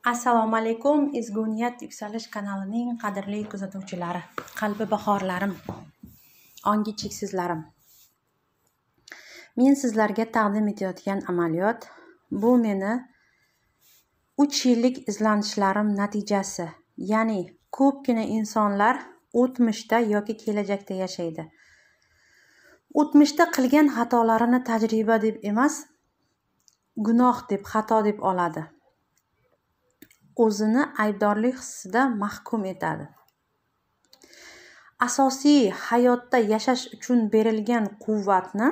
Assalomu alaykum, Ezguniyat yuksalish kanalining qadrli kuzatuvchilari, qalbi bahorlarim, ongi cheksizlarim. Men sizlarga taqdim etayotgan amaliyot, bu meni 3 yillik izlanishlarim natijasi. Ya'ni ko'pgina insonlar o'tmishda yoki kelajakda yashaydi. O'tmishda qilgan xatolarini tajriba deb emas, gunoh deb, xato deb oladi. O'zini aybdorlik hissida mahkum etadi. Asosiy hayotda yashash uchun berilgan quvvatni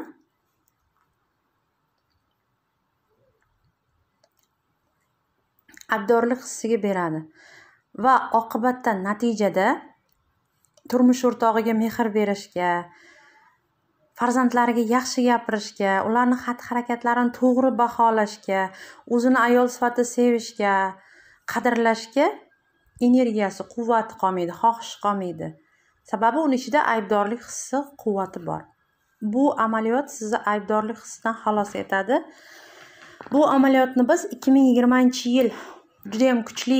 aybdorlik hissiga beradi va oqibatda natijada turmush o'rtog'iga mehr berishga, farzandlariga yaxshi gapirishga, ularning xatti-harakatlarini to'g'ri baholashga, o'zini ayol sifatida sevishga, qadrlashga energiyasi, quvvati qolmaydi, xohishi qolmaydi. Sababi uning ichida aybdorlik hissi, quvvati bor. Bu amaliyot sizni aybdorlik hissidan xalos etadi. Bu amaliyotni biz 2020-yil juda ham kuchli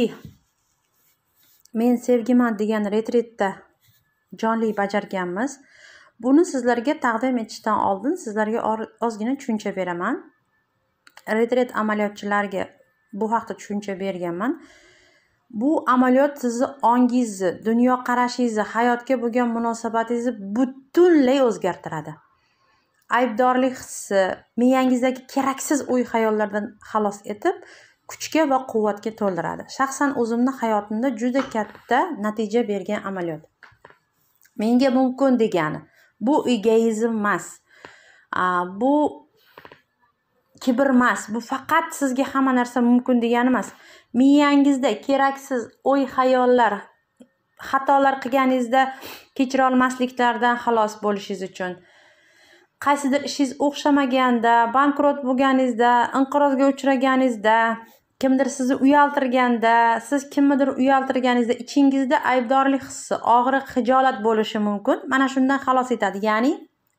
Men sevgiman degan retritda jonli bajarganmiz. Buni sizlarga taqdim etishdan oldin sizlarga ozgina tushuncha beraman. Retrit amaliyotchilariga bu haqda tushuncha berganman. Bu amaliyot sizni ongingizni, dunyoqarashingizni, hayotga bo'lgan munosabatingizni butunlay o'zgartiradi. Aybdorlik hissi, miyangizdagi keraksiz o'y-xayollardan xalos etib, kuchga va quvvatga to'ldiradi. Shaxsan o'zimni hayotimda juda katta natija bergan amaliyot. Menga mumkin degani, bu egoizm emas. Bu kibr emas. Bu faqat sizga hamma narsa mumkin degani emas. Miyangizda keraksiz o'y-xayollar, xatolar qilganingizda kechira olmasliklardan xalos bo'lishingiz uchun, qaysidir ishingiz o'xshamaganda, bankrot bo'lganingizda, inqirozga uchraganingizda, kimdir sizni uyaltirganda, siz kimnidir uyaltirganingizda ichingizda aybdorlik hissi, og'riq, xijolat bo'lishi mumkin. Mana shundan xalos etadi. Ya'ni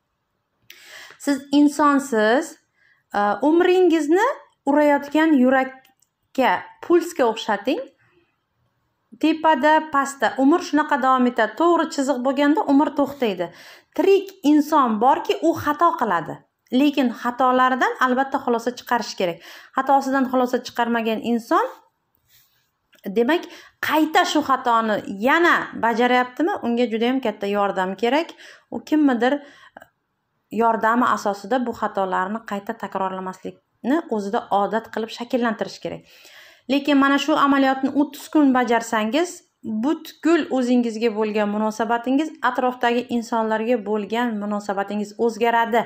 siz insonsiz, umringizni urayotgan yurakka, pulsga o'xshating. Tepada, pastda umr shunaqa davom etadi. To'g'ri chiziq bo'lganda umr to'xtaydi. Tirik inson borki, u xato qiladi. Lekin xatolaridan albatta xulosa chiqarish kerak. Xatosidan xulosa chiqarmagan inson, demak, qayta shu xatoni yana bajaryaptimi? Unga juda ham katta yordam kerak. U kimnidir yordami asosida bu xatolarni qayta takrorlamaslikni o'zida odat qilib shakllantirish kerak. Lekin mana shu amaliyotni 30 kun bajarsangiz, butkul o'zingizga bo'lgan munosabatingiz, atrofdagi insonlarga bo'lgan munosabatingiz o'zgaradi.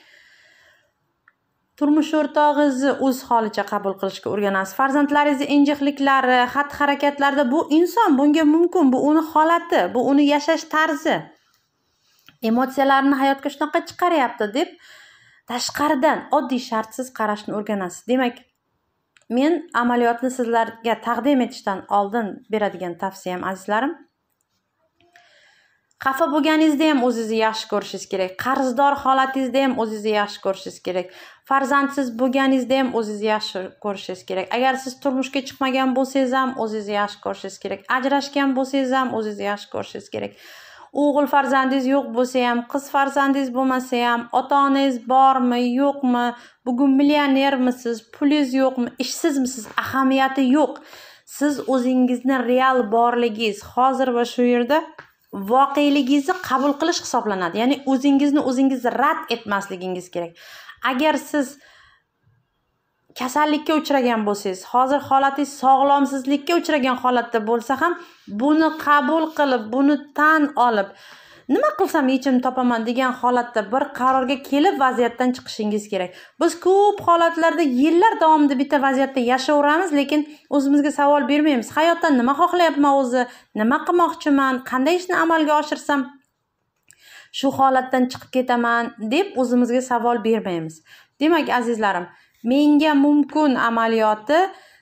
Turmush o'rtog'ingizni o'z holicha qabul qilishga o'rganasiz. Farzandlaringizni injiqliklari, xatti-harakatlarda bu inson, bunga mumkin, bu uni holati, bu uni yashash tarzi. Emotsiyalarini hayotga shunaqa chiqaryapti deb tashqaridan oddiy shartsiz qarashni o'rganasiz. Demak, men amaliyotni sizlarga taqdim etishdan oldin beradigan tavsiyam, azizlarim, xafa bo'lganingizda ham o'zingizni yaxshi ko'rishingiz kerak. Qarzdor holatingizda ham o'zingizni yaxshi ko'rishingiz kerak. Farzandsiz bo'lganingizda ham o'zingizni yaxshi ko'rishingiz kerak. Agar siz turmushga chiqmagan bo'lsangiz ham o'zingizni yaxshi ko'rishingiz kerak. Ajrashgan bo'lsangiz ham o'zingizni yaxshi ko'rishingiz kerak. O'g'il farzandingiz yo'q bo'lsa ham, qiz farzandingiz bo'lmasa ham, ota-onangiz bormi, yo'qmi, bugun millionermisiz, pulingiz yo'qmi, ishsizmisiz, ahamiyati yo'q. Siz o'zingizni real borligingiz, hozir va shu yerda voqealigingizni qabul qilish hisoblanadi. Ya'ni o'zingizni o'zingiz rad etmasligingiz kerak. Agar siz kasallikka uchragan bo'lsangiz, hozir holatingiz sog'lomsizlikka uchragan holatda bo'lsa ham, buni qabul qilib, buni tan olib, nima qilsam yechim topaman degan holatda bir qarorga kelib vaziyatdan chiqishingiz kerak. Biz ko'p holatlarda yillar davomida bitta vaziyatda yashayveramiz, lekin o'zimizga savol bermaymiz. Hayotdan nima xohlayapman o'zi, nima qilmoqchiman, qanday ishni amalga oshirsam shu holatdan chiqib ketaman deb o'zimizga savol bermaymiz. Demak, azizlarim, menga mumkin amaliyoti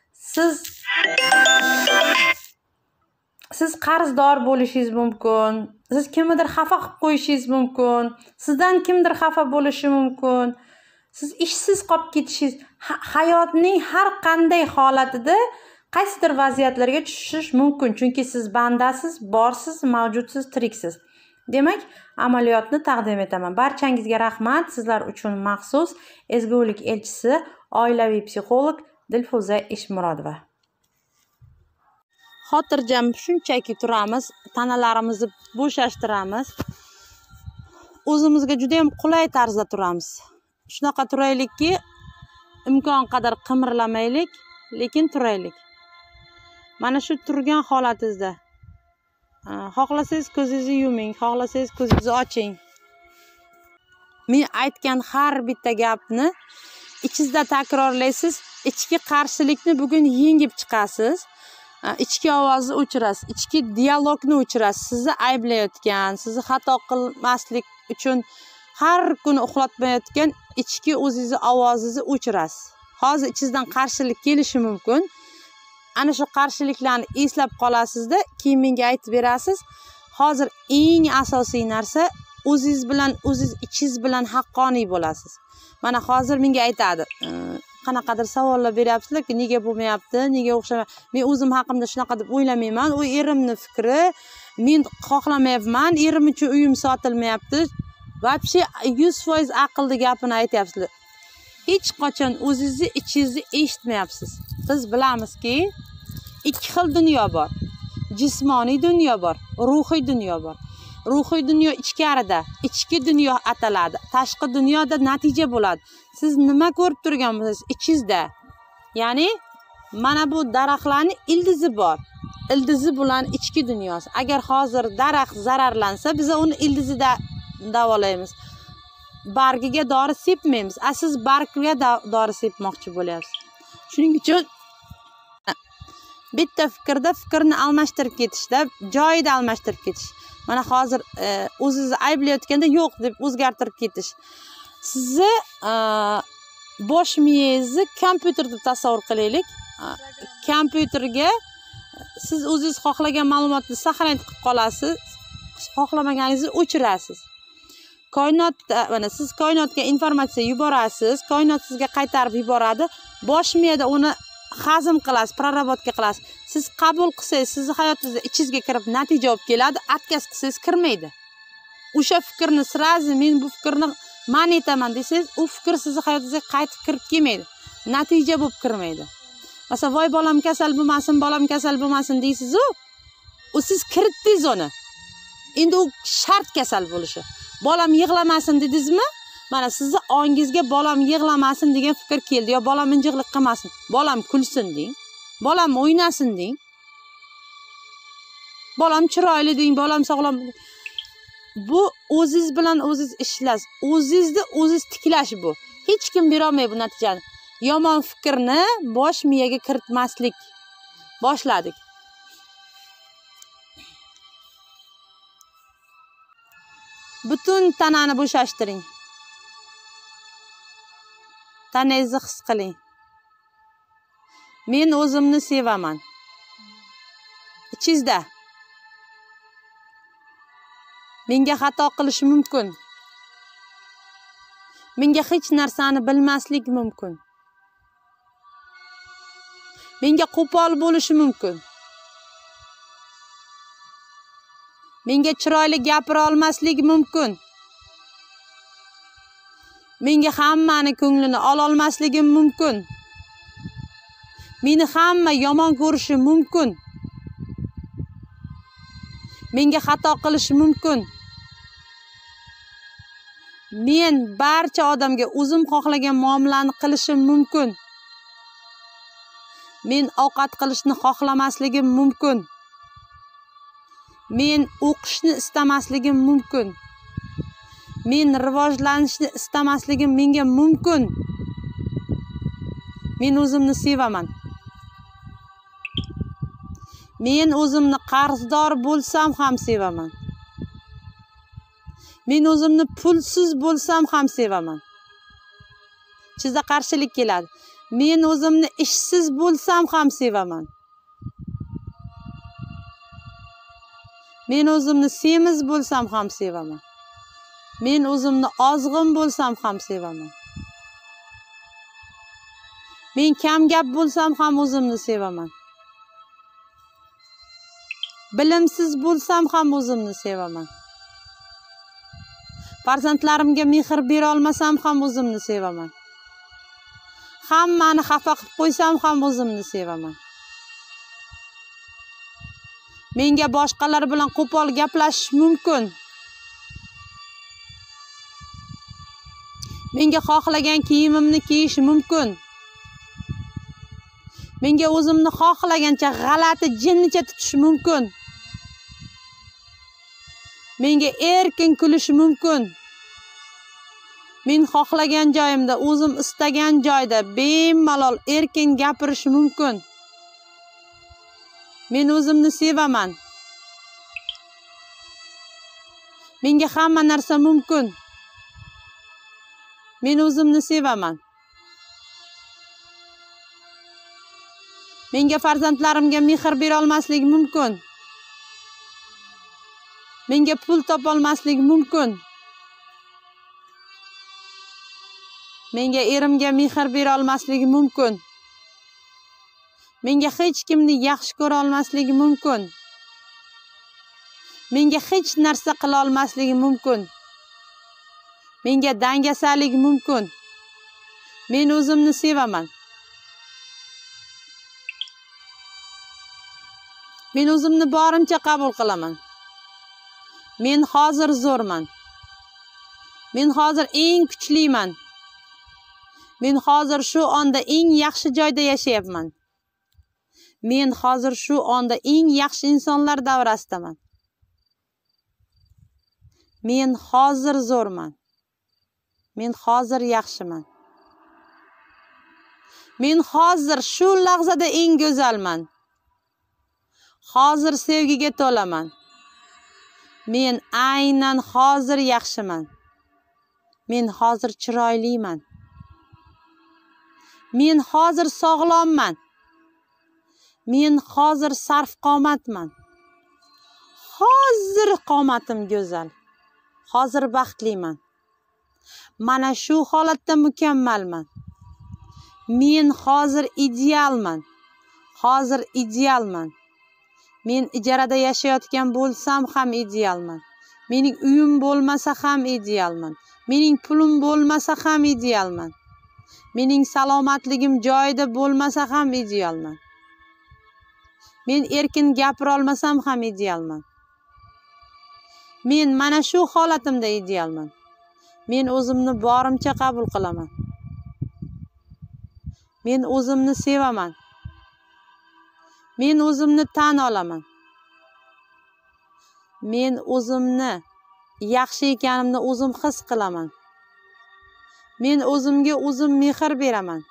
siz qarzdor bo'lishingiz mumkin, siz kimnidir xafa qilib qo'yishingiz mumkin, sizdan kimdir xafa bo'lishi mumkin, siz ishsiz qolib ketishingiz, hayotning har qanday holatida qaysidir vaziyatlarga tushish mumkin, chunki siz bandasiz, borsiz, mavjudsiz, tiriksiz. Demak, amaliyotni taqdim etaman. Barchangizga rahmat. Sizlar uchun maxsus ezgulik elchisi, oilaviy psixolog Dilfuza Eshmurodova. Xotirjam shunchaki turamiz, tanalarimizni bo'shashtiramiz. O'zimizga juda ham qulay tarzda turamiz. Shunaqa turaylikki, imkon qadar qimirlamaylik, lekin turaylik. Mana shu turgan holatingizda xohlasangiz ko'zingizni yuming, xohlasangiz ko'zingizni oching. Men aytgan har bitta gapni ichingizda takrorlaysiz, ichki qarshilikni bugun yengib chiqasiz. Ichki ovozni o'chirasiz, ichki dialogni o'chirasiz. Sizni ayblayotgan, sizni xato qilmaslik uchun har kuni uxlatmayotgan ichki o'zingizni ovozingizni o'chirasiz. Hozir ichingizdan qarshilik kelishi mumkin. Ana shu qarshiliklarni eslab qolasizda, keyin menga aytib berasiz. Hozir eng asosiy narsa o'zingiz bilan, o'zingiz ichingiz bilan haqqoniy bo'lasiz. Mana hozir menga aytadi. Qanaqadir savollar beryapsizlar-ki, nega bo'lmayapti, nega o'xshamayapti. Men o'zim haqimda shunaqa deb o'ylamayman. U erimning fikri, men xohlamayapman, erim uchun uyim sotilmayapti. Vobshe 100% aqlli gapini aytyapsizlar. Hech qachon o'zingizni ichingizni eshitmayapsiz. Biz bilamizki, ikki xil dunyo bor. Jismoniy dunyo bor, ruhiy dunyo bor. Ruhiy dunyo ichkarida, ichki dunyo ataladi. Tashqi dunyoda natija bo'ladi. Siz nima ko'rib turgan bo'lsangiz ichingizda. Ya'ni mana bu daraxtlarning ildizi bor. Ildizi bilan ichki dunyosi. Agar hozir daraxt zararlansa, biz uni ildizida davolaymiz. Bargiga dori sepmaymiz. Siz bargiga dori sepmoqchi bo'lyapsiz. Shuning uchun bitta fikrni almashtirib ketishda, joyida almashtirib ketish. Mana hozir o'zingizni ayblayotganda yo'q deb o'zgartirib ketish. Sizni bosh miyangizni kompyuter deb tasavvur qilaylik. Kompyuterga siz o'zingiz xohlagan ma'lumotni saqlanib qilib qolasiz, xohlamaganligingizni o'chirasiz. Koinotda, mana siz koinotga informatsiya yuborasiz, koinot sizga qaytarib yuboradi. Bosh miyada uni hazm qilasiz, prarabotka qilasiz. Siz qabul qilsangiz, sizni hayotingizda ichingizga kirib natija olib keladi, отказ qilsangiz kirmaydi. O'sha fikrni sirazi men bu fikrni man etaman desangiz, u fikr sizni hayotingizga qaytib kirib kelmaydi. Natija bo'lib kirmaydi. Masalan, voy bolam kasal bo'lmasin, bolam kasal bo'lmasin deysiz-ku, u siz kiritdingiz uni. Endi u shart kasal bo'lishi. Bolam yig'lamasin dedingizmi? Mana sizni ongingizga bolam yig'lamasin degan fikr keldi, yo bolam injiqlik qilmasin, bolam kulsin deng, bolam o'ynasin deng, bolam chiroyli deng, bolam sog'lom. Bu o'zingiz bilan o'zingiz ishlash, o'zingizni o'zingiz tiklash bu. Hech kim bera olmaydi bu natijani. Yomon fikrni bosh miyaga kiritmaslik. Boshladik. Butun tanani bo'shashtiring. Tanangizni his qiling. Men o'zimni sevaman. Ichingizda. Menga xato qilish mumkin. Menga hech narsani bilmaslik mumkin. Menga qo'pol bo'lishi mumkin. Menga chiroyli gapira olmaslik mumkin. Menga hammani ko'nglini ola olmasligim mumkin. Meni hamma yomon ko'rishi mumkin. Menga xato qilishi mumkin. Men barcha odamga o'zim xohlagan muomalani qilishim mumkin. Men ovqat qilishni xohlamasligim mumkin. Men o'qishni istamasligim mumkin. Men rivojlanishni istamasligim menga mumkin. Men o'zimni sevaman. Men o'zimni qarzdor bo'lsam ham sevaman. Men o'zimni pulsiz bo'lsam ham sevaman. Sizda qarshilik keladi. Men o'zimni ishsiz bo'lsam ham sevaman. Men o'zimni semiz bo'lsam ham sevaman. Men o'zimni ozg'in bo'lsam ham sevaman. Men kam gap bo'lsam ham o'zimni sevaman. Bilimsiz bo'lsam ham o'zimni sevaman. Farzandlarimga mehr bera olmasam ham o'zimni sevaman. Hammani xafa qilib qo'ysam ham o'zimni sevaman. Menga boshqalar bilan qo'pol gaplashish mumkin. Menga xohlagan kiyimimni kiyish mumkin. Menga o'zimni xohlagancha g'alati jinnicha tutish mumkin. Menga erkin kulish mumkin. Men xohlagan joyimda, o'zim istagan joyda bemalol erkin gapirish mumkin. Men o'zimni sevaman. Menga hamma narsa mumkin. Men o'zimni sevaman. Menga farzandlarimga mehr bera olmaslik mumkin. Menga pul topa olmaslik mumkin. Menga erimga mehr bera olmaslik mumkin. Menga hech kimni yaxshi ko'ra olmaslik mumkin. Menga hech narsa qila olmaslik mumkin. Menga dangasalik mumkin. Men o'zimni sevaman. Men o'zimni borimcha qabul qilaman. Men hozir zo'rman. Men hozir eng kuchliman. Men hozir shu onda eng yaxshi joyda yashayapman. Men hozir shu onda eng yaxshi insonlar davrasidaman. Men hozir zo'rman. Men hozir yaxshiman. Men hozir shu lahzada eng go'zalman. Hozir sevgiga to'laman. Men aynan hozir yaxshiman. Men hozir chiroyliman. Men hozir sog'lomman. Men hozir sarvqomatman. Hozir qomatim go'zal. Hozir baxtliman. Mana shu holatda mukammalman. Men hozir idealman. Hozir idealman. Men ijarada yashayotgan bo'lsam ham idealman. Mening uyim bo'lmasa ham idealman. Mening pulim bo'lmasa ham idealman. Mening salomatligim joyida bo'lmasa ham idealman. Men erkin gapira olmasam ham idealman. Men mana shu holatimda idealman. Men o'zimni borimcha qabul qilaman. Men o'zimni sevaman. Men o'zimni tan olaman. Men o'zimni yaxshi ekanimni o'zim his qilaman. Men o'zimga o'zim mehr beraman.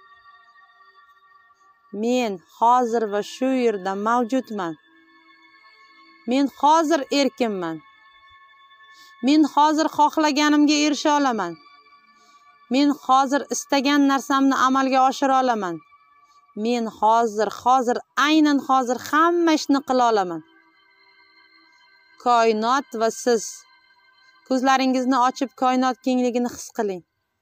Men hozir va shu yerda mavjudman. Men hozir erkinman. Men hozir xohlaganimga erisha olaman. Men hozir istagan narsamni amalga oshira olaman. Men hozir aynan hozir hamma ishni qila olaman. Koinot va siz. Ko'zlaringizni ochib koinot kengligini his qiling.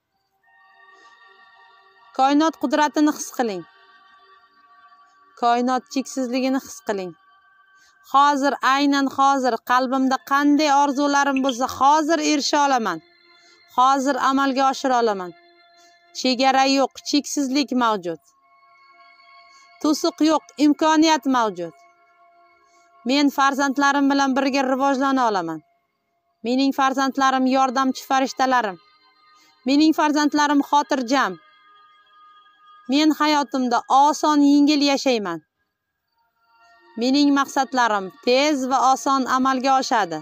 Koinot qudratini his qiling. Koinot cheksizligini his qiling. Hozir aynan hozir qalbimda qanday orzularim bo'lsa, hozir erisha olaman. Hozir amalga oshira olaman. Chegara yo'q, cheksizlik mavjud. To'siq yo'q, imkoniyat mavjud. Men farzandlarim bilan birga rivojlana olaman. Mening farzandlarim yordamchi farishtalarim. Mening farzandlarim xotirjam. Men hayotimda oson, yengil yashayman. Mening maqsadlarim tez va oson amalga oshadi.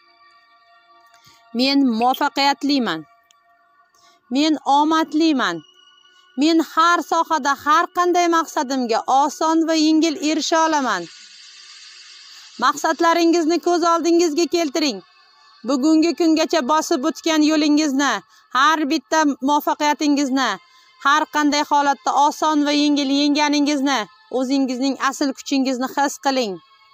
Men muvaffaqiyatliman. Men omadliman. Men har sohada har qanday maqsadimga oson va yengil erisha olaman. Maqsadlaringizni ko'z oldingizga keltiring. Bugungi kungacha bosib o'tgan yo'lingizni, har bitta muvaffaqiyatingizni, har qanday holatda oson va yengil yenganingizni, o'zingizning asl kuchingizni his qiling.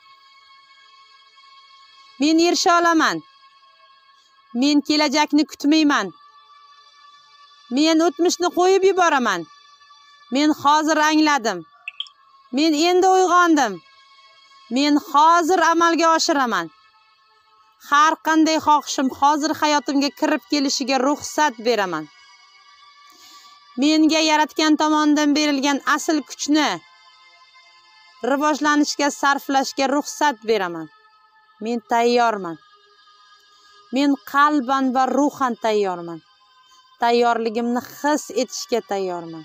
Men erisha olaman. Men kelajakni kutmayman. Men o'tmishni qo'yib yuboraman. Men hozir angladim. Men endi uyg'ondim. Men hozir amalga oshiraman. Har qanday xohishim hozir hayotimga kirib kelishiga ruxsat beraman. Menga yaratgan tomonidan berilgan asl kuchni rivojlanishga sarflashga ruxsat beraman. Men tayyorman. Men qalban va ruhan tayyorman. Tayyorligimni his etishga tayyorman.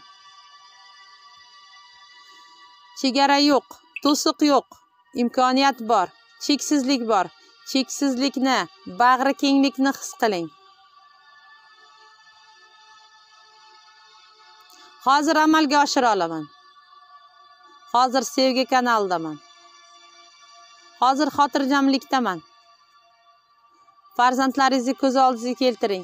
Chegara yo'q, to'siq yo'q, imkoniyat bor, cheksizlik bor. Cheksizlikni, bag'ri kenglikni his qiling. Hozir amalga oshira olaman. Hozir sevgi kanalidaman. Hozir xotirjamlikdaman. Farzandlaringizni ko'z oldingizga keltiring.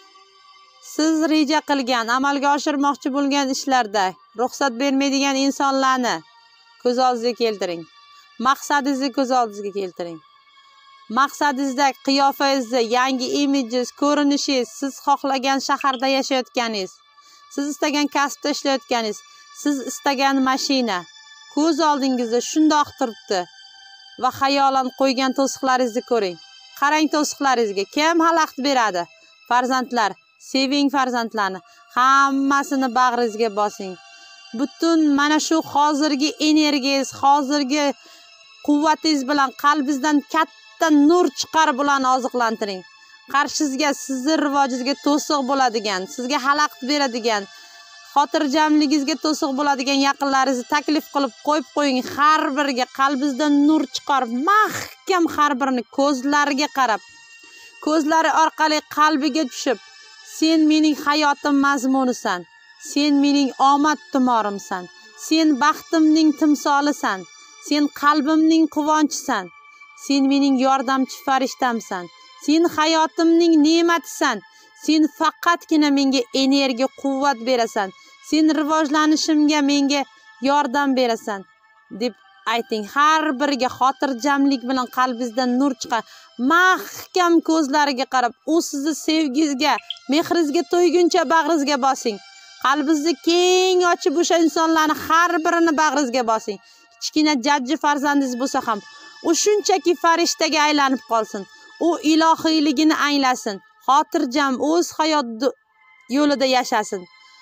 Siz reja qilgan, amalga oshirmoqchi bo'lgan ishlarda ruxsat bermaydigan insonlarni ko'z oldingizga keltiring. Maqsadingizni ko'z oldingizga keltiring. Maqsadingizda qiyofangizni, yangi imidingiz, ko'rinishingiz, siz xohlagan shaharda yashayotganingiz, siz istagan kasbda ishlayotganingiz, siz istagan mashina ko'z oldingizda shundoq turibdi va xayolan qo'ygan to'siqlaringizni ko'ring. Qarang to'siqlaringizga, kim xalaqit beradi? Farzandlar, seving farzandlarni, hammasini bag'ringizga bosing. Butun mana shu hozirgi energiyangiz, hozirgi quvvatingiz bilan qalbingizdan katta nur chiqarib ularni oziqlantiring. Qarshingizga sizni rivojingizga to'siq bo'ladigan, sizga xalaqit beradigan, xotirjamligingizga to'siq bo'ladigan yaqinlaringizni taklif qilib qo'yib qo'ying. Har biriga qalbingizdan nur chiqarib, mahkam har birini ko'zlariga qarab, ko'zlari orqali qalbiga tushib, sen mening hayotim mazmunisan. Sen mening omad tumorimsan. Sen baxtimning timsolisan. Sen qalbimning quvonchisan. Sen mening yordamchi farishtamsan. Sen hayotimning ne'matisan. Sen faqatgina menga energiya, quvvat berasan. Sen rivojlanishimga menga yordam berasan deb ayting. Har biriga xotirjamlik bilan qalbingizdan nur chiqar. Mahkam ko'zlariga qarab, u sizni sevgingizga, mehringizga to'yguncha bag'ringizga bosing. Qalbingizni keng ochib o'sha insonlarni har birini bag'ringizga bosing. Kichkina jajji farzandingiz bo'lsa ham, u shunchaki farishtaga aylanib qolsin. U ilohiyligini anglasin. Xotirjam o'z hayot yo'lida yashasin.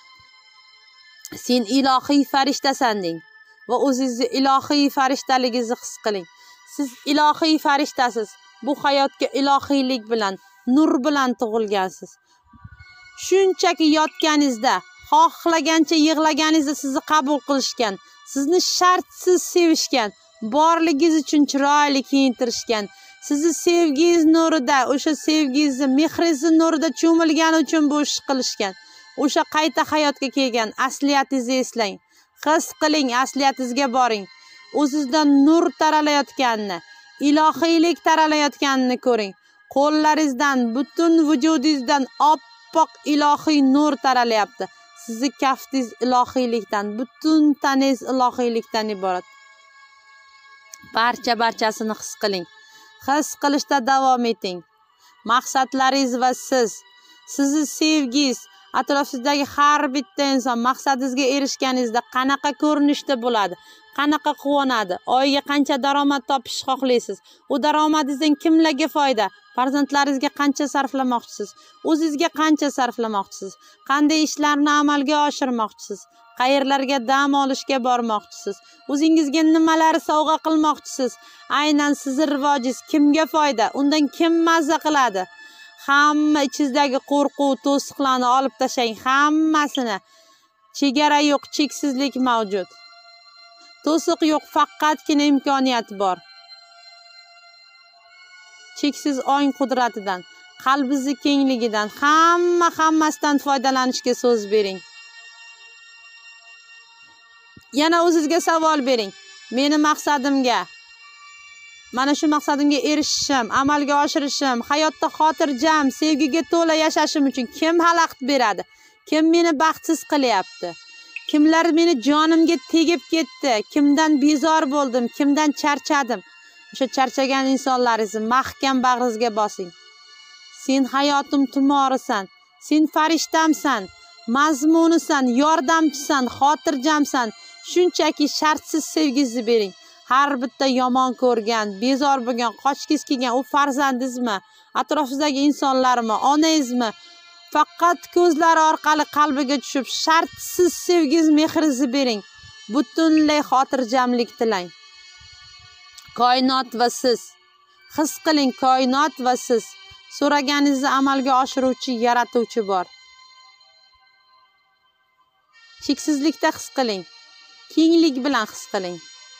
Sen ilohiy farishtasan deng va o'zingizni ilohiy farishtaligingizni his qiling. Siz ilohiy farishtasiz. Bu hayotga ilohiylik bilan, nur bilan tug'ilgansiz. Shunchaki yotganingizda, xohlagancha yig'laganingizda sizni qabul qilishgan, sizni shartsiz sevishgan, borligingiz uchun chiroyli kiyintirishgan, sizni sevgingiz nurida, o'sha sevgingizni, mehringiz nurida cho'milgani uchun bu ish qilishgan. O'sha qayta hayotga kelgan asliyatingizni eslang. His qiling, asliyatingizga boring. O'zingizdan nur taralayotganini, ilohiylik taralayotganini ko'ring. Qo'llaringizdan, butun vujudingizdan oppoq ilohiy nur taralayapti. Sizni kaftingiz ilohiylikdan, butun taningiz ilohiylikdan iborat. Barchasini his qiling. His qilishda davom eting. Maqsadlaringiz va sizni sevgingiz, atrofingizdagi har bitta inson maqsadingizga erishganingizda qanaqa ko'rinishda bo'ladi, qanaqa quvonadi, oyiga qancha daromad topish xohlaysiz, u daromadingizdan kimlarga foyda, farzandlaringizga qancha sarflamoqchisiz, o'zingizga qancha sarflamoqchisiz, qanday ishlarni amalga oshirmoqchisiz, qayerlarga dam olishga bormoqchisiz, o'zingizga nimalar sovg'a qilmoqchisiz, aynan sizning rivojingiz kimga foyda, undan kim mazza qiladi. Hamma ichingizdagi qo'rquv, to'siqlarni olib tashlang, hammasini. Chegara yo'q, cheksizlik mavjud. To'siq yo'q, faqatgina imkoniyat bor. Cheksiz ong qudratidan, qalbingiz kengligidan, hammasidan foydalanishga so'z bering. Yana o'zingizga savol bering. Meni maqsadimga, mana shu maqsadimga erishishim, amalga oshirishim, hayotda xotirjam, sevgiga to'la yashashim uchun kim xalaqit beradi? Kim meni baxtsiz qilyapti? Kimlar meni jonimga tegib ketdi? Kimdan bezor bo'ldim? Kimdan charchadim? O'sha charchagan insonlaringizni mahkam bag'ringizga bosing. Sen hayotim tumorisan. Sen farishtamsan, mazmunisan, yordamchisan, xotirjamsan. Shunchaki shartsiz sevgingizni bering. har bitta yomon ko'rgan, bezor bo'lgan, qochgis kelgan u farzandingizmi, atrofingizdagi insonlarmi, onangizmi, faqat ko'zlari orqali qalbiga tushib, shartsiz sevgingiz, mehringizni bering. Butunlay xotirjamlik tilang. Koinot va siz. His qiling, koinot va siz. So'raganingizni amalga oshiruvchi, yaratuvchi bor. Cheksizlikda his qiling. Kenglik bilan his qiling.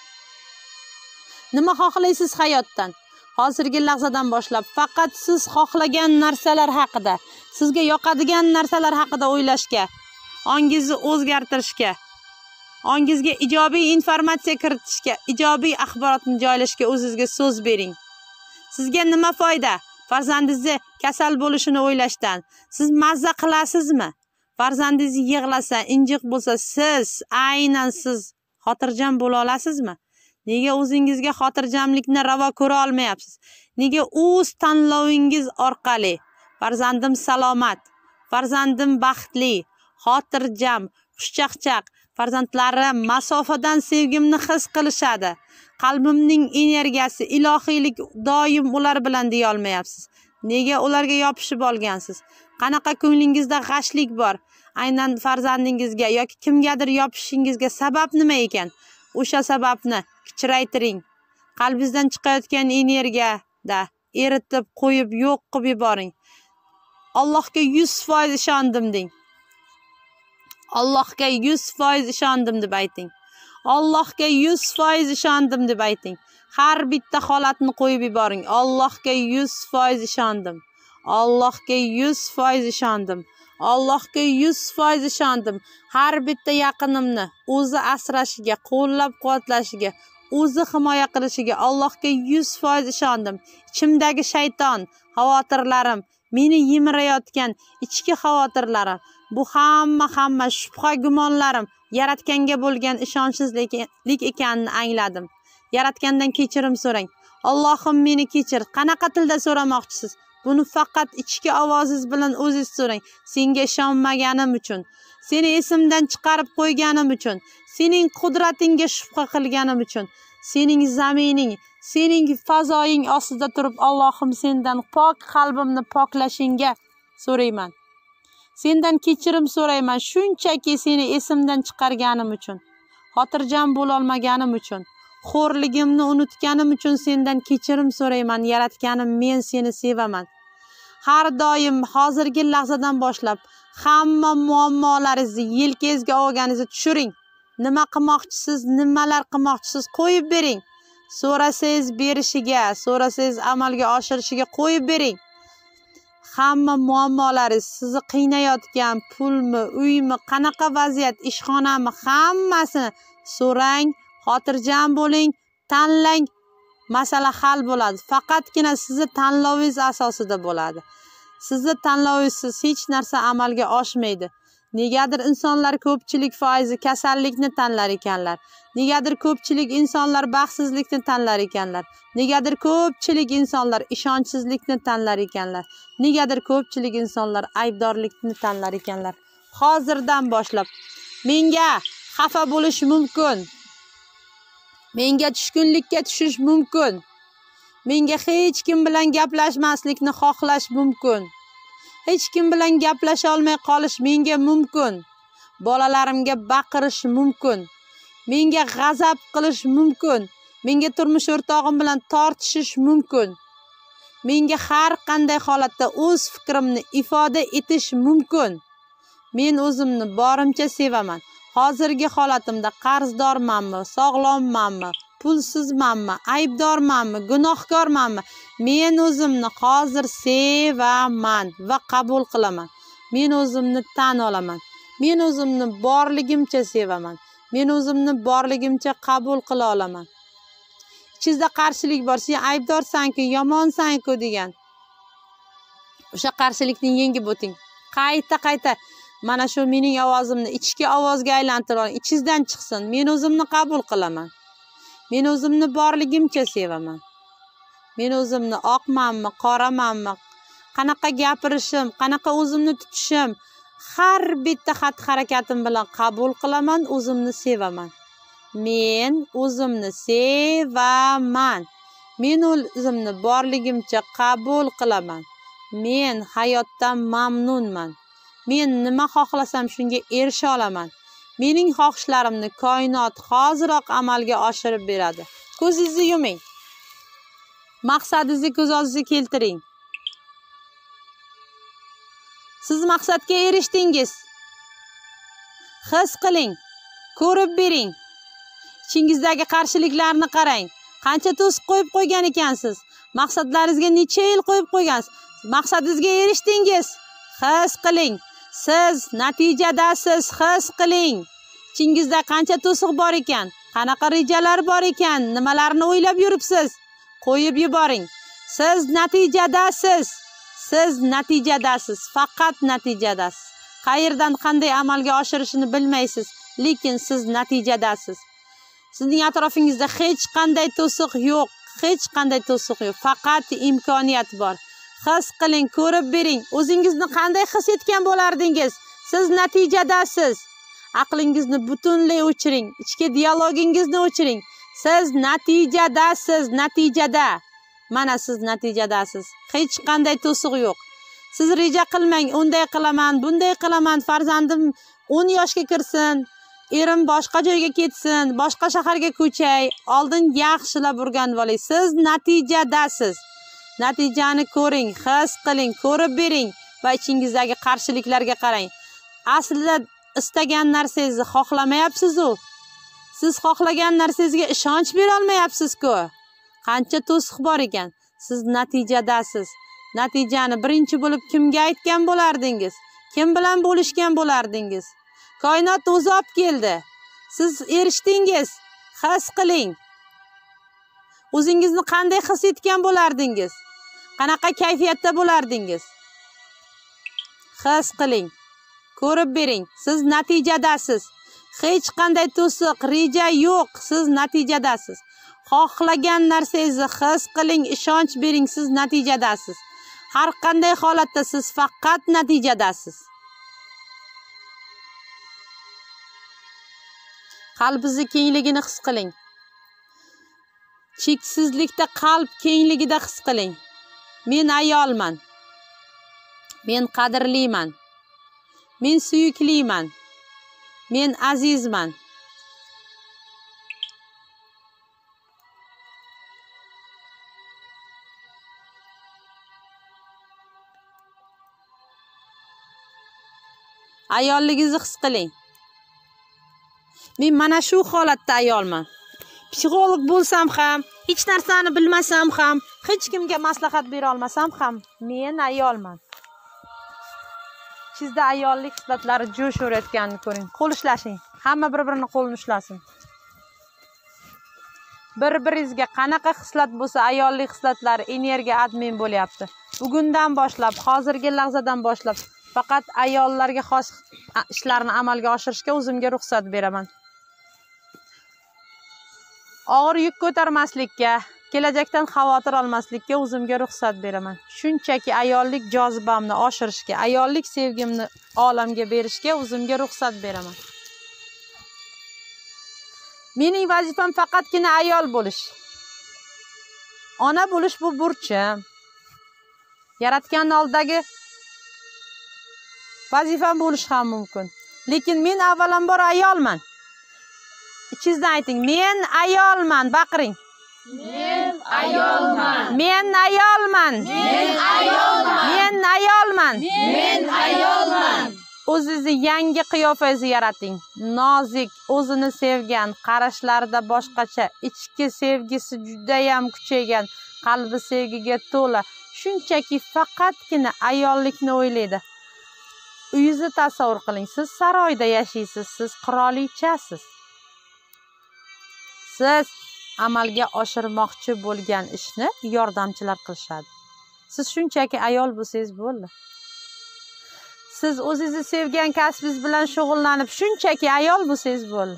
Nima xohlaysiz hayotdan? Hozirgi lahzadan boshlab faqat siz xohlagan narsalar haqida, sizga yoqadigan narsalar haqida o'ylashga, ongingizni o'zgartirishga, ongingizga ijobiy informatsiya kiritishga, ijobiy axborotni joylashga o'zingizga so'z bering. Sizga nima foyda? Farzandingiz kasal bo'lishini o'ylashdan. Siz mazza qilasizmi? Farzandingiz yig'lasa, injiq bo'lsa, siz, aynan siz xotirjam bo'la olasizmi? Nega o'zingizga xotirjamlikni ravo ko'ra olmayapsiz? Nega o'z tanlovingiz orqali farzandim salomat, farzandim baxtli, xotirjam, xushchaqchaq, farzandlarim masofadan sevgimni his qilishadi, qalbimning energiyasi, ilohiylik doim ular bilan deya olmayapsiz? Nega ularga yopishib olgansiz? Qanaqa ko'nglingizda g'ashlik bor? Aynan farzandingizga yoki kimgadir yopishingizga sabab nima ekan? O'sha sababni kichraytiring. Qalbingizdan chiqayotgan energiyada eritib qo'yib, yo'q qilib yuboring. Allohga 100% ishondim deng. Allohga 100% ishondim deb ayting. Allohga 100% ishondim deb ayting. Har bitta holatni qo'yib yuboring. Allohga 100% ishondim. Allohga 100% ishondim. Allohga 100% ishondim. Har bitta yaqinimni o'zi asrashiga, qo'llab-quvvatlashiga, o'zi himoya qilishiga Allohga 100% ishondim. Ichimdagi shayton, xavotirlarim, meni yemirayotgan ichki xavotirlarim, bu hamma shubha gumonlarim yaratganga bo'lgan ishonchsizlik ekanini angladim. Yaratgandan kechirim so'rang. Allohim meni kechir. Qanaqa tilda so'ramoqchisiz? Buni faqat ichki ovozingiz bilan o'zingiz so'rang. Senga ishonmaganim uchun, seni esimdan chiqarib qo'yganim uchun, sening qudratingga shubha qilganim uchun, sening zamining, sening fazoing ostida turib Allohim sendan pok qalbimni poklashingga so'rayman. Sendan kechirim so'rayman, shunchaki seni esimdan chiqarganim uchun, xotirjam bo'la olmaganim uchun, xo'rligimni unutganim uchun sendan kechirim so'rayman. Yaratganim, men seni sevaman. Har doim hozirgi lahzadan boshlab hamma muammolaringizni yelkangizga olganingizni tushiring. Nima qilmoqchisiz, nimalar qilmoqchisiz qo'yib bering. So'rasangiz berishiga, so'rasangiz amalga oshirishiga qo'yib bering. Hamma muammolaringiz, sizni qiynayotgan pulmi, uymi, qanaqa vaziyat, ishxonami, hammasini so'rang, xotirjam bo'ling, tanlang, masala hal bo'ladi. Faqatgina sizni tanlovingiz asosida bo'ladi. Sizni tanlovingizsiz hech narsa amalga oshmaydi. Negadir insonlar ko'pchilik foizi kasallikni tanlar ekanlar. Negadir ko'pchilik insonlar baxtsizlikni tanlar ekanlar. Negadir ko'pchilik insonlar ishonchsizlikni tanlar ekanlar. Negadir ko'pchilik insonlar aybdorlikni tanlar ekanlar. Hozirdan boshlab menga xafa bo'lish mumkin. Menga tushkunlikka tushish mumkin. Menga hech kim bilan gaplashmaslikni xohlash mumkin. Hech kim bilan gaplasha olmay qolish menga mumkin. Bolalarimga baqirish mumkin. Menga g'azab qilish mumkin. Menga turmush o'rtog'im bilan tortishish mumkin. Menga har qanday holatda o'z fikrimni ifoda etish mumkin. Men o'zimni borimcha sevaman. Hozirgi holatimda qarzdormanmi, sog'lommanmi, pulsizmanmi, aybdormanmi, gunohkormanmi? Men o'zimni hozir sevaman va qabul qilaman. Men o'zimni tan olaman. Men o'zimni borligimcha sevaman. Men o'zimni borligimcha qabul qila olaman. Ichingizda qarshilik bor, sen aybdorsan-ku, yomonsan-ku degan. O'sha qarshilikni yengib o'ting. Qayta mana shu mening ovozimni ichki ovozga aylantirib, ichingizdan chiqsin. Men o'zimni qabul qilaman. Men o'zimni borligimcha sevaman. Men o'zimni oqmanmi, qoramanmi, qanaqa gapirishim, qanaqa o'zimni tutishim, har bitta xatti-harakatim bilan qabul qilaman, o'zimni sevaman. Men o'zimni sevaman. Men o'zimni borligimcha qabul qilaman. Men hayotdan mamnunman. Men nima xohlasam shunga erisha olaman. Mening xohishlarimni koinot hoziroq amalga oshirib beradi. Ko'zingizni yuming. Maqsadingizni ko'z oldingizga keltiring. Siz maqsadga erishdingiz. His qiling, ko'rib bering. Ichingizdagi qarshiliklarni qarang. Qancha to'siq qo'yib qo'ygan ekansiz? Maqsadlaringizga necha yil qo'yib qo'ygansiz? Maqsadingizga erishdingiz. His qiling. Siz natijadasiz, his qiling. Ichingizda qancha to'siq bor ekan? Qanaqa rejalar bor ekan? Nimalarni o'ylab yuribsiz? Qo'yib yuboring. Siz natijadasiz. Siz natijadasiz, faqat natijadasiz. Qayerdan qanday amalga oshirishini bilmaysiz, lekin siz natijadasiz. Sizning atrofingizda hech qanday to'siq yo'q, hech qanday to'siq yo'q, faqat imkoniyat bor. His qiling, ko'rib bering. O'zingizni qanday his etgan bo'lardingiz? Siz natijadasiz. Aqlingizni butunlay o'chiring, ichki dialogingizni o'chiring. Siz natijadasiz, natijada. Mana siz natijadasiz. Hech qanday to'siq yo'q. Siz reja qilmang, unday qilaman, bunday qilaman, farzandim 10 yoshga kirsin, erim boshqa joyga ketsin, boshqa shaharga ko'chay, oldin yaxshilab o'rganib olay. Siz natijadasiz. Natijani ko'ring, his qiling, ko'rib bering va ichingizdagi qarshiliklarga qarang. Aslida istagan narsangizni xohlamayapsiz-ku. Siz xohlagan narsangizga ishonch bera olmayapsiz-ku. Qancha to'siq bor ekan? Siz natijadasiz. Natijani birinchi bo'lib kimga aytgan bo'lardingiz? Kim bilan bo'lishgan bo'lardingiz? Koinot o'zi olib keldi. Siz erishdingiz. His qiling. O'zingizni qanday his etgan bo'lardingiz? Qanaqa kayfiyatda bo'lardingiz? His qiling. Ko'rib bering. Siz natijadasiz. Hech qanday to'siq, reja yo'q. Siz natijadasiz. Xohlagan narsangizni his qiling, ishonch bering, siz natijadasiz. Har qanday holatda siz faqat natijadasiz. Qalbingiz kengligini his qiling. Cheksizlikda qalb kengligida his qiling. Men ayolman. Men qadrliman. Men suyukliman. Men azizman. Ayolligingizni his qiling. Men mana shu holatda ayolman. Psixolog bo'lsam ham, hech narsani bilmasam ham, hech kimga maslahat bera olmasam ham, men ayolman. Sizda ayollik hislatlari jo'sh urayotganini ko'ring. Qo'l ushlashing. Hamma bir-birini qo'lini ushlasin. Bir-biringizga qanaqa hislat bo'lsa, ayollik hislatlari energiya admin bo'lyapti. Bugundan boshlab, hozirgi lahzadan boshlab faqat ayollarga xos ishlarni amalga oshirishga o'zimga ruxsat beraman. Og'ir yuk ko'tarmaslikka, kelajakdan xavotir olmaslikka o'zimga ruxsat beraman. Shunchaki ayollik jozibamni oshirishga, ayollik sevgimni olamga berishga o'zimga ruxsat beraman. Mening vazifam faqatgina ayol bo'lish. Ona bo'lish bu burchim. Yaratgan oldagi vazifam bo'lish ham mumkin. Lekin men avvalambor ayolman. İchingizdan ayting, men ayolman, baqiring. Men ayolman. Men ayolman. Men ayolman. Men ayolman. Men ayolman. O'zingizni yangi qiyofangizni yarating. Nozik, o'zini sevgan, qarashlarida boshqacha, ichki sevgisi juda ham kuchaygan, qalbi sevgiga to'la, shunchaki faqatgina ayollikni o'ylaydi. Uyingizni tasavvur qiling. Siz saroyda yashaysiz, siz qirolichasiz. Siz amalga oshirmoqchi bo'lgan ishni yordamchilar qilishadi. Siz shunchaki ayol bo'lsangiz bo'ldi. Siz o'zingizni sevgan kasbingiz bilan shug'ullanib, shunchaki ayol bo'lsangiz bo'ldi.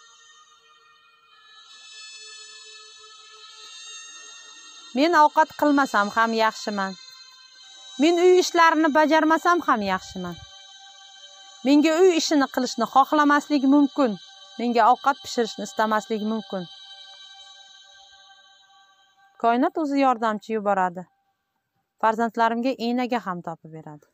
Men ovqat qilmasam ham yaxshiman. Men uy ishlarini bajarmasam ham yaxshiman. Menga uy ishini qilishni xohlamaslik mumkin. menga ovqat pishirishni istamasligi mumkin. Koinot o'zi yordamchi yuboradi. Farzandlarimga enaga ham topib beradi.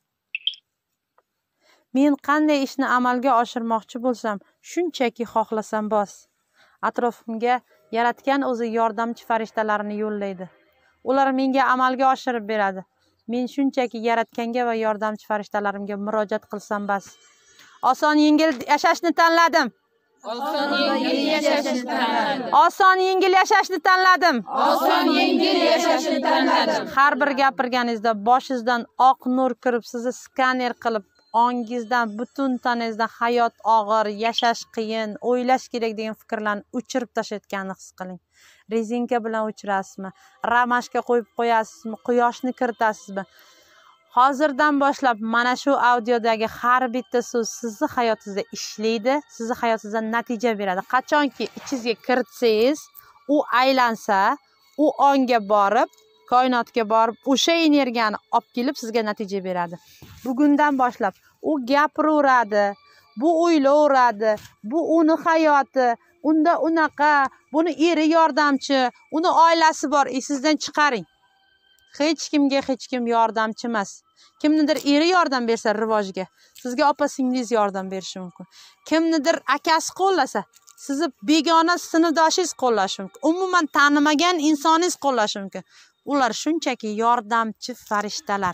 Men qanday ishni amalga oshirmoqchi bo'lsam, shunchaki xohlasam bos. Atrofimga yaratgan o'zi yordamchi farishtalarini yo'llaydi. Ular menga amalga oshirib beradi. Men shunchaki yaratganga va yordamchi farishtalarimga murojaat qilsam bas. Oson yengil yashashni tanladim. Oson yengil yashashni tanladim. Oson yengil yashashni tanladim. Oson yengil yashashni tanladim. Har bir gapirganingizda boshingizdan oq nur kirib, sizni skaner qilib, ongingizdan, butun tanangizdan hayot og'ir, yashash qiyin, o'ylash kerak degan fikrlarni o'chirib tashlayotganini his qiling. Rezinka bilan o'chirasizmi? Ramashka qo'yib qo'yasizmi? Quyoshni kiritasizmi? Hozirdan boshlab mana shu audiodagi har bitta so'z sizni hayotingizda ishlaydi, sizni hayotingizda natija beradi. Qachonki ichingizga kiritsangiz, u aylansa, u onga borib, koinotga borib, o'sha energiyani olib kelib sizga natija beradi. Bugundan boshlab u gapiraveradi, bu o'ylayveradi, bu uni hayoti, unda unaqa, buni eri yordamchi, uni oilasi bor, sizdan chiqaring. Hech kimga hech kim yordamchi emas. Kimnidir eri yordam bersa rivojga, sizga opa-singlingiz yordam berishi mumkin. Kimnidir akasi qo'llasa, sizni begona sinfdoshingiz qo'llashi mumkin. Umuman tanimagan insoningiz qo'llashi mumkin. Ular shunchaki yordamchi farishtalar.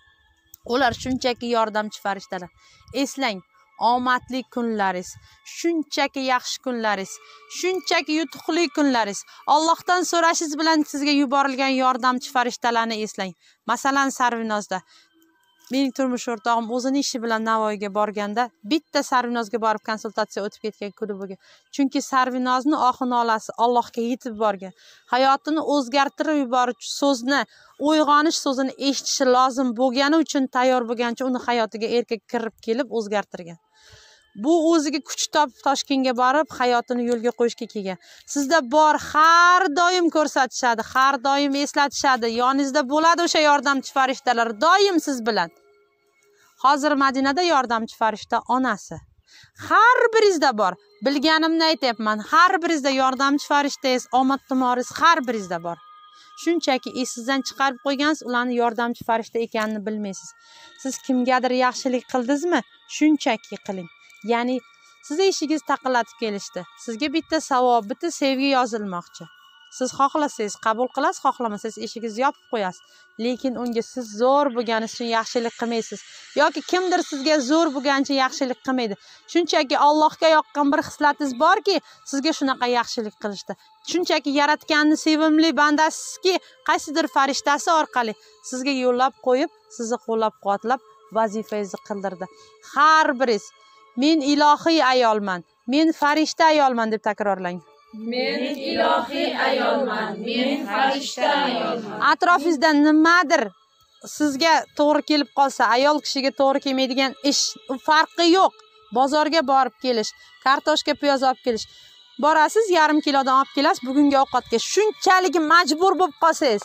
Ular shunchaki yordamchi farishtalar. Eslang, omadli kunlaringiz, shunchaki yaxshi kunlaringiz, shunchaki yutuqli kunlaringiz, Allohdan so'rashingiz bilan sizga yuborilgan yordamchi farishtalarni eslang. Masalan, Sarvinozda mening turmush o'rtog'im o'zining ishi bilan Navoiyga borganda bitta Sarvinozga borib konsultatsiya o'tib ketgan klubiga. Chunki Sarvinozni ohi-nolasi Allohga yetib borgan. Hayotini o'zgartirib yuboruvchi so'zni, uyg'onish so'zini eshitishi lozim bo'lgani uchun tayyor bo'lgancha uni hayotiga erkak kirib kelib o'zgartirgan. Bu o'ziga kuch topib Toshkentga borib hayotini yo'lga qo'yishga kelgan. Sizda bor, har doim ko'rsatishadi, har doim eslatishadi. Yoningizda bo'ladi o'sha yordamchi farishtalar doim siz bilan. Hozir Madinada yordamchi farishta onasi. Har biringizda bor. Bilganimni aytayapman. Har biringizda yordamchi farishtangiz, omad tumoringiz har biringizda bor. Shunchaki esingizdan chiqarib qo'ygansiz, ularni yordamchi farishta ekanini bilmaysiz. Siz kimgadir yaxshilik qildingizmi? Shunchaki qiling. Ya'ni siz eshigingiz taqillatib kelishdi. Sizga bitta savob, bitta sevgi yozilmoqchi. Siz xohlasangiz qabul qilasiz, xohlamasangiz eshigingizni yopib qo'yasiz. Lekin unga siz zo'r bo'lganingiz uchun yaxshilik qilmaysiz. Yoki kimdir sizga zo'r bo'lgancha yaxshilik qilmaydi. Shunchaki Allohga yoqqan bir hislatingiz borki, sizga shunaqa yaxshilik qilishdi. Shunchaki yaratganning sevimli bandasizki, qaysidir farishtasi orqali sizga yo'llab qo'yib, sizni qo'llab-quvvatlab vazifangizni qildirdi. Har biringiz men ilohiy ayolman, men farishta ayolman deb takrorlang. Men ilohiy ayolman, men farishta ayolman. Atrofingizda nimadir sizga to'g'ri kelib qolsa, ayol kishiga to'g'ri kelmaydigan ish, farqi yo'q. Bozorga borib kelish, kartoshka, piyoz olib kelish. Borasiz, yarim kilodan olib kelasiz, bugungi ovqatga shunchalik majbur bo'lib qolsangiz.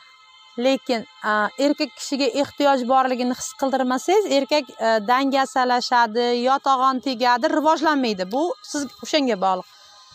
Lekin erkak kishiga ehtiyoj borligini his qildirmasangiz, erkak dangasalashadi, yotog'on tegadi, rivojlanmaydi. Bu siz o'shanga bog'liq.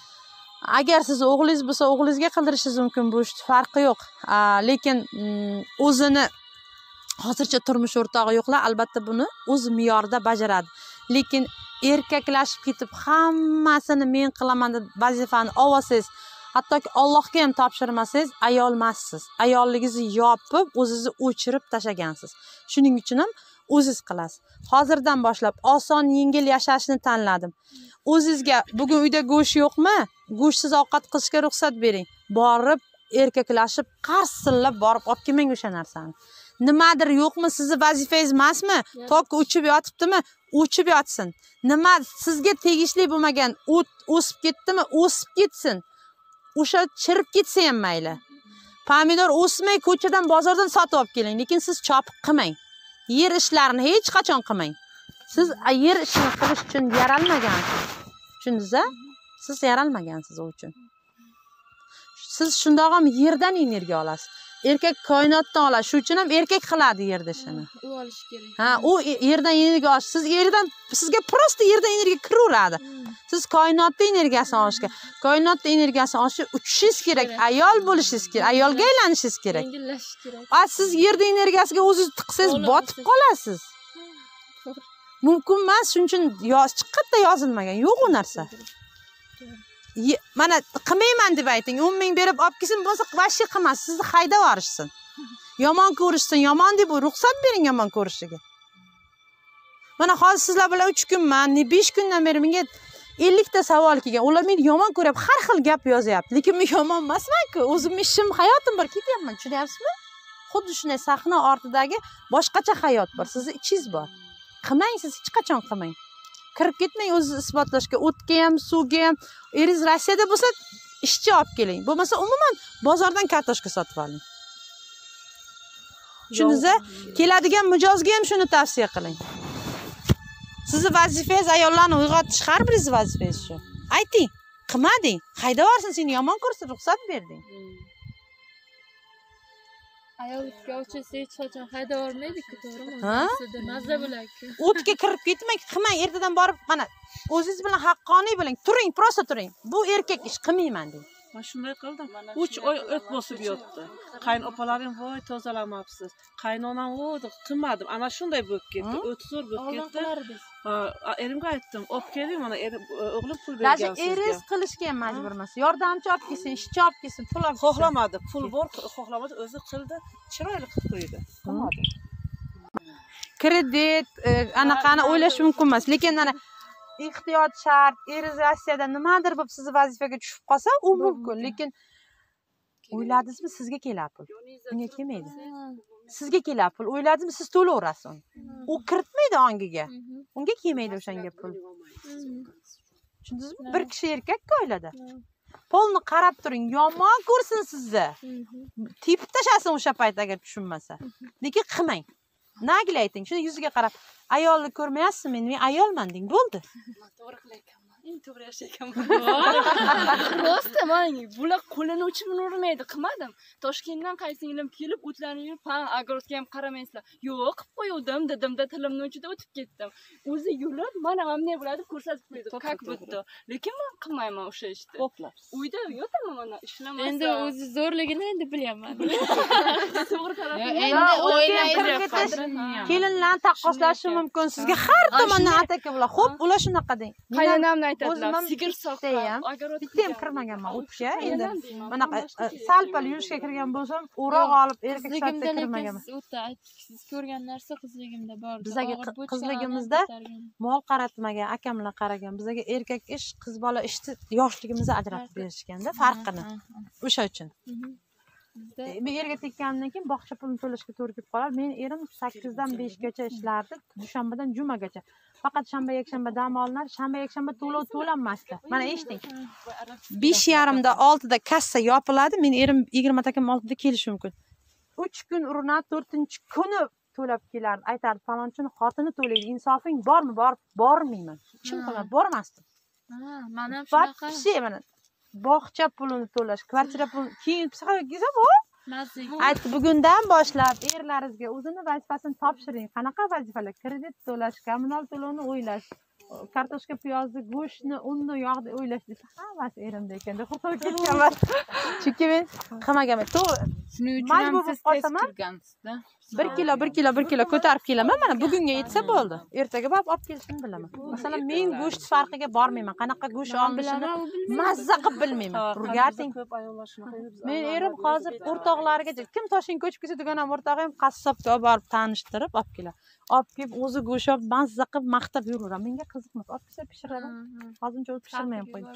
Agar siz o'g'lingiz bo'lsa, o'g'lingizga qildirishingiz mumkin, bu farqi yo'q. Lekin o'zini hozircha turmush o'rtog'i yo'qlar, albatta buni o'z me'yorida bajaradi. Lekin erkaklashib ketib, hammasini men qilaman deb vazifani olsangiz, hattoki Allohga ham topshirmasangiz, ayolmassiz. Ayolligingizni yopib, o'zingizni o'chirib tashlagansiz. Shuning uchun ham o'zingiz qilasiz. Hozirdan boshlab oson, yengil yashashni tanladim. O'zingizga bugun uyda go'sht yo'qmi? Go'shtsiz ovqat qilishga ruxsat bering. Borib, erkaklashib, qarsillab borib olib kelmang o'sha narsani. Nimadir yo'qmi, sizni vazifangiz emasmi? Tok uchib yotibdimi? O'chib yotsin. Nima sizga tegishli bo'lmagan o't o'sib ketdimi? O'sib ketsin. O'sha chirib ketsa ham mayli. Pomidor o'smay ko'chadan, bozordan sotib olib keling, lekin siz chopib qilmang. Yer ishlarini hech qachon qilmang. Siz yer ishini qilish uchun yaralmagansiz. Tushundingiz-a? Siz yaralmagansiz u uchun. Siz shundoq ham yerdan energiya olasiz. erkak koinotdan oladi. Shuning uchun ham erkak qiladi yerda ishini. U olish kerak. Ha, u yerdan energiya olish. Siz yerdan sizga prosta yerdan energiya kiraveradi. Siz koinotda energiyasini olishga, koinotda energiyasini olishga uchishingiz kerak, ayol bo'lishingiz kerak, ayolga aylanishingiz kerak. Yengillashish kerak. Siz yerda energiyasiga o'zingiz tiqsangiz botib qolasiz. Mumkin emas, shuning uchun chiqqatda yozilmagan, yo'q u narsa. Mana qilmayman deb ayting, 10 ming berib olib kelsin bo'lsa, vashi qilmas, sizni haydab yuborishsin. Yomon ko'rishsin, yomon deb ruxsat bering yomon ko'rishiga. Mana hozir sizlar bilan 3 kunman, 5 kundan beri menga 50 ta savol kelgan. Ular meni yomon ko'ryapti, har xil gap yozyapti. Lekin men yomon emasman-ku. O'zimning ishim, hayotim bor, ketyapman, tushunyapsizmi? Xuddi shunday sahna ortidagi boshqacha hayot bor, sizni ichingiz bor. Qilmang, siz hech qachon qilmang. Kirib ketmang o'zingizni isbotlashga, o'tga ham, suvga ham. Eringiz Rossiyada bo'lsa, ishchi olib keling. Bo'lmasa umuman bozordan kartoshka sotib oling. Shuningizda keladigan mijozga ham shuni tavsiya qiling. Sizni vazifangiz ayollarni uyg'otish, har biringiz vazifangiz shu. Ayting, qilmading, haydab yuborsin, seni yomon ko'rsa ruxsat berding. Ayol uchga hech qachon haydab yubormaydi-ku, to'g'rimi? Ha? Sizda mazza bo'ladi-ku. O'tga kirib ketmang, qilmang, ertadan borib, mana o'zingiz bilan haqqoniy bo'ling, turing, prosta turing. Bu erkak ish qilmayman deng. Men shunday qildim. 3 oy o't bosib yotdi. Qaynopalarim voy tozalamabsiz. Qaynonam voy qilmadim. Ana shunday bo'lib ketdi. O't zo'r bo'lib ketdi. Erimga aytdim, olib keling, mana o'g'lim pul bergan sizga. Eringiz qilishga ham majbur emas. Yordamchi olib kelsin, ishchi olib kelsin, pul olib kelsin. Xohlamadi, pul bor, xohlamadi, o'zi qildi. Chiroyli qilib qo'ydi. Qilmadi. Kredit, anaqani o'ylash mumkin emas, lekin ana ehtiyot shart. Eringiz Rossiyada nimadir bo'lib sizni vazifaga tushib qolsa, u mumkin, lekin o'yladingizmi, sizga keladi pul. Menga kelmaydi. Sizga keladi pul. O'yladingizmi, siz to'laverasiz uni. U kiritmaydi ongiga. Unga kelmaydi o'shanga pul. Tushundingizmi? Bir kishi erkak oilada. Polni qarab turing, yomon ko'rsin sizni. Tepib tashasin o'sha payt agar tushunmasa. Lekin qilmang. Nagila ayting, shuni yuziga qarab, ayolni ko'rmayapsizmi? Men ayolman deng, bo'ldi. To'g'ri qilayapman. Eng to'g'ri yashayapman. Rosta, men bular qo'lini uchimni urmaydi, qilmadim. Toshkentdan qaysi yilim kelib, o'tlarni yurib, ha, agrodga ham qaramaysizlar. Yo'q, qilib qo'yuvdim, dedimda tilimni uchida o'tib ketdim. O'zi yurib, mana qanday bo'ladi ko'rsatib qo'ydi. Как будто. Lekin men qilmayman o'sha ishni. Uyda yotaman mana, ishlamasam. Endi o'zi zo'rligini endi bilaman. To'g'ri qarab. Endi o'ylaysiz. Kelinlarni taqqoslashi mumkin. Sizga har tomondan ataka bo'ladi. Xo'p, ular shunaqa deng. Qaynonamni aytadilar. O'zim Sigir soqqan. bitta ham kirmaganman o'tga. Endi mana sal-pal yurishga kirgan bo'lsam, o'roq olib erkak sifatida kirmaganman. O'ta siz ko'rgan narsa qizligimda bor. Bizga qizligimizda mol qaratmagan, akamlar qaragan. Bizga erkak ish, qiz bola ishni yoshligimizda ajratib berishganda farqini. O'sha uchun. Men erga tekkanimdan keyin bog'cha pulini to'lashga to'g'ri kelib qolar. Men erim 8 dan 5 gacha ishlardi, dushanbadan jumagacha. Faqat shanba, yakshanba dam olinar, shanba, yakshanba to'lov to'lanmasdi. Mana eshiting. 5:30 da 6 da kassa yopiladi. Men erim 20 ta 6 da kelishi mumkin. 3 kun urinib, 4-kuni to'lab kelardi. Aytardi, falonchini xotini to'laydi. Insofing bormi? Bormayman. Kim qilaman? Bormasdim. Mana ham shunaqa. Mana bog'cha pulini to'lash, kvartira pulini, keyin psixologiya bor. Aytdi, bugundan boshlab erlaringizga o'zini vazifasini topshiring. Qanaqa vazifalar? Kredit to'lash, kommunal to'lovni o'ylash, kartoshka, piyozni, go'shtni, unni, yog'ni o'ylash desa, hammasi erimda ekanda. Xursand ketganman. Chunki men qilmaganman. To'g'ri. Shuning uchun ham siz tez kirgansizda. 1 kilo ko'tarib kelaman. Mana bugunga yetsa bo'ldi. Ertaga borib olib kelishini bilaman. Masalan, men go'sht farqiga bormayman. Qanaqa go'sht olishini mazza qilib bilmayman. Turgating. Men erim hozir o'rtoqlariga, kim Toshkentga ko'chib kelsa, do'konam o'rtog'im qassobga olib borib tanishtirib olib keladi. Olib kelib o'zi go'sht olib mazza qilib maqtab yuraveradi. Menga qiziqmas. Olib kelsa pishiraman. Hozircha o'zi pishirmay qo'ydim.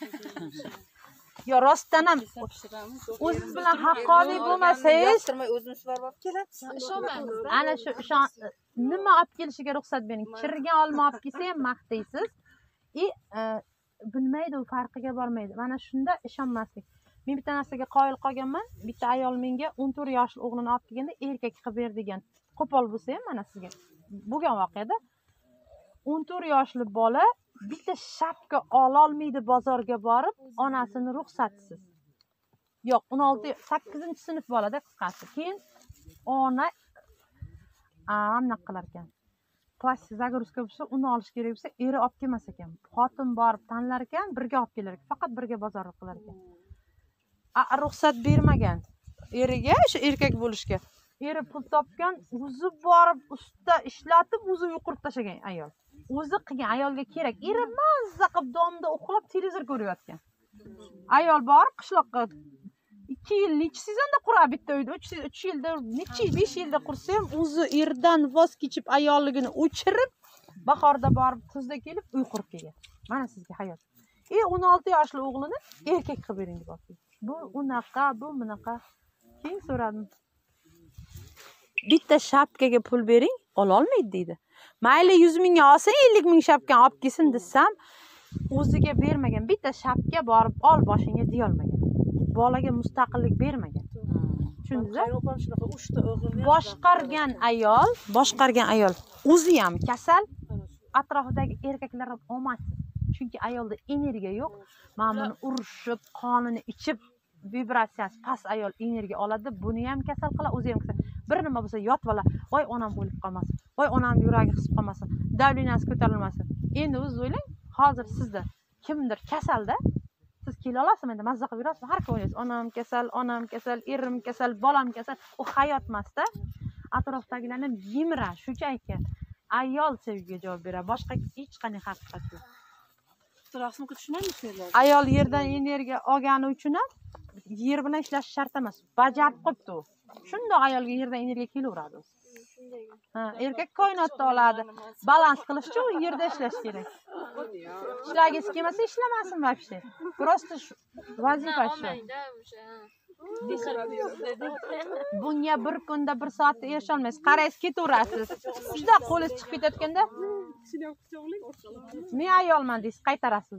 Yo, rostdan ham o'zingiz bilan haqqoniy bo'lmasangiz, o'zimiz borib olib kelamiz. ana shu nima olib kelishiga ruxsat bering. Chirigan olma olib kelsa ham maqtaysiz. Bilmaydi, u farqiga bormaydi. Mana shunda ishonmaslik. Men bitta narsaga qoyil qolganman. Bitta ayol menga 14 yoshli o'g'lini olib kelganda erkak qilib ber degan. Qo'pol bo'lsa ham mana sizga bo'lgan voqeada 14 yoshli bola bitta shapka ololmaydi bozorga borib, onasini ruxsatsiz. yo'q 8-sinf bolada qisqasi. Keyin ona anaqa qilar ekan. Plastik zagruska bo'lsa, uni olish kerak bo'lsa, eri olib kelmas ekan. Xotin borib tanlar ekan, birga olib kelar ekan. Faqat birga bozorlik qilar ekan. Ruxsat bermagan eriga, o'sha erkak bo'lishga. Eri pul topgan, o'zi borib ustida ishlatib, o'zi yuqirib tashlagan ayol. O'zi qilgan ayolga kerak. Eri mazza qilib domda uxlab televizor ko'rayotgan. Ayol borib qishloqqa 2 yil necha sezonda quradi bitta uyda, 3 yilda, necha 5 yilda qursa ham o'zi erdan voz kechib ayolligini o'chirib, bahorda borib kuzda kelib uy qurib kelgan. Mana sizga hayot. 16 yoshli o'g'lini erkak qilib bering deb oldi. Bu unaqa, bu bunaqa. Keyin so'radim. Bitta shapkaga pul bering, ola olmaydi deydi. Mayli 100 mingga olsang 50 ming shapkani olib kelsin desam, o'ziga bermagan. Bitta shapka borib ol boshingga deya olmagan. Bolaga mustaqillik bermagan. Tushundingizmi? Boshqargan ayol o'zi ham kasal, atrofidagi erkaklar ham omadsiz. Chunki ayolda energiya yo'q. Mana buni urishib, qonini ichib, vibratsiyasi past ayol energiya oladi. Buni ham kasal qiladi, o'zi ham kasal. Bir nima bo'lsa yotvola, voy onam o'lib qolmasin, voy onam yuragi qisib qolmasin, davleniyasi ko'tarilmasin. Endi o'zingiz o'ylang, hozir sizda kimdir kasalda, siz kela olasizmi? Endi mazza qilib yurasiz, har kim o'ylaysiz, onam kasal, erim kasal, bolam kasal. U hayot emasda, atrofdagilarni yemira, shuncha aytgan. Ayol sevgiga javob beradi, boshqa hech qanday haqiqat yo'q. Rasmga tushunamizmi? Ayol yerdan energiya olgani uchun ham yer bilan ishlash shart emas. Bajarib qo'yibdi u. Shundoq ayolga yerdan energiya kelaveradi. Erkak koinotda oladi. Balans qilish uchun yerda ishlash kerak. Ishlagingiz kelmasa ishlamasin вообще. Просто vazifa shu. Bunga bir kunda 1 soatda erisha olmaysiz. Qaraysiz, ketaverasiz. Juda qo'lingiz chiqib ketayotganda men ayolman deysiz, qaytarasiz.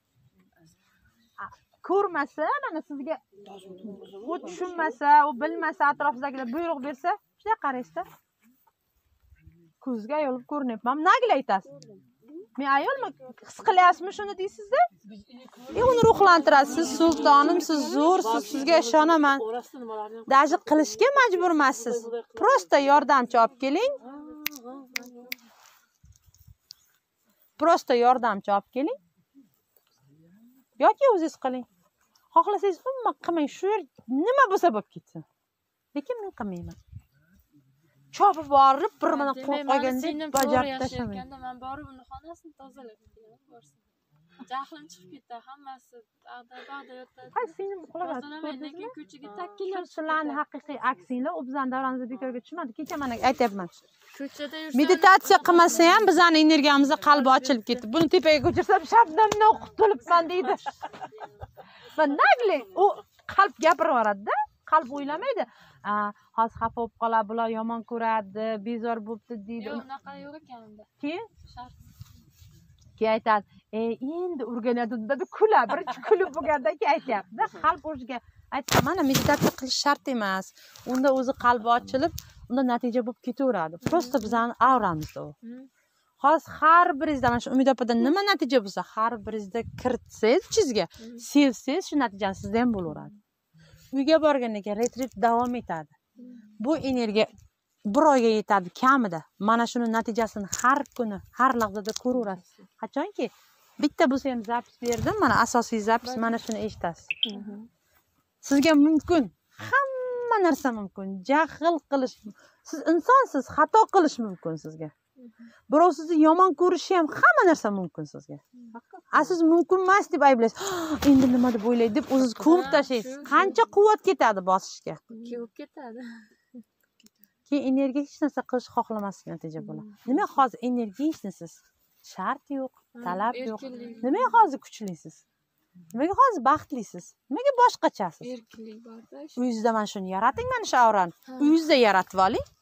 Ko'rmasa, mana sizga u tushunmasa, u bilmasa, atrofdagilar buyruq bersa, shunday qaraysiz-da. Ko'zga ayol ko'rinyapman, nagla aytasiz. Men ayolman, his qilyapsizmi shuni deysiz-da? Uni ruhlantirasiz, siz sultonim, siz zo'rsiz, sizga ishonaman. Даже qilishga majbur emassiz. Prosta yordamchi olib keling. Prosta yordamchi olib keling. Yoki o'zingiz qiling. Xohlasangiz umuman qilmang, shu yer nima bo'lsa bo'lib ketsin. Lekin men qilmayman. Chopib borib, bir mana qo'rqaganda bajarib tashlamayman. Men borib uni xonasini tozalab kelaman. Jahlim chiqib ketdi, hammasi ag'da-bag'da yotadi. Hay, singlim uxlagan. Lekin ko'chaga takkilab Sizlarning haqiqiy aksinglar u bizning davramizda bekorga tushmadi. Kecha mana aytyapman. ko'chada Meditatsiya qilmasa ham bizning energiyamizda qalbi ochilib ketdi. Buni tepaga ko'chirsam shabnamdan qutulibman deydi. Va nagli u qalb gapirib yuboradi-da. Qalb o'ylamaydi. Hozir xafa bo'lib qoladi, bular yomon ko'radi, bezor bo'libdi deydi. yo'q, unaqa yo'q ekan unda. Keyin Shart. aytadi, endi o'rganadi deb kuladi. Birinchi kulib bo'lganda aytyapti-da. Qalb o'ziga aytdi, mana meditatsiya qilish shart emas. Unda o'zi qalbi ochilib, unda natija bo'lib ketaveradi. Prosta bizning avramizda u. Hozir har biringizda mana shu Umid opadan nima natija bo'lsa, har biringizda kiritsangiz ichingizga, sevsangiz shu natijani sizda ham bo'laveradi. Uyga borgandan keyin retrit davom etadi. Bu energiya 1 oyga yetadi kamida. Mana shuni natijasini har kuni, har lahzada ko'raverasiz. Qachonki bitta bo'lsa ham zapis berdim, mana asosiy zapis mana shuni eshitasiz. Sizga mumkin, hamma narsa mumkin. Jahl qilish, siz insonsiz, xato qilish mumkin sizga. Birov sizni yomon ko'rishi ham hamma narsa mumkin sizga. Siz mumkin emas deb ayblaysiz. Endi nima deb o'ylaydi deb o'zingiz ko'mib tashlaysiz. Qancha quvvat ketadi bosishga. Kevib ketadi. Keyin energiya hech narsa qilish xohlamaslik natija bo'ladi. Nima hozir energiya ishnisiz? Shart yo'q, talab yo'q. Nima hozir kuchlisiz? Nimaga hozir baxtlisiz? Nimaga boshqachasiz? Erkinlik borda. Uyingizda mana shuni yarating, mana shu aurani. Uyingizda yaratib oling.